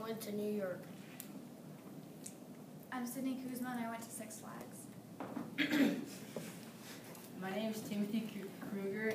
went to New York. I'm Sydney Kuzma and I went to Six Flags. My name is Timothy Kruger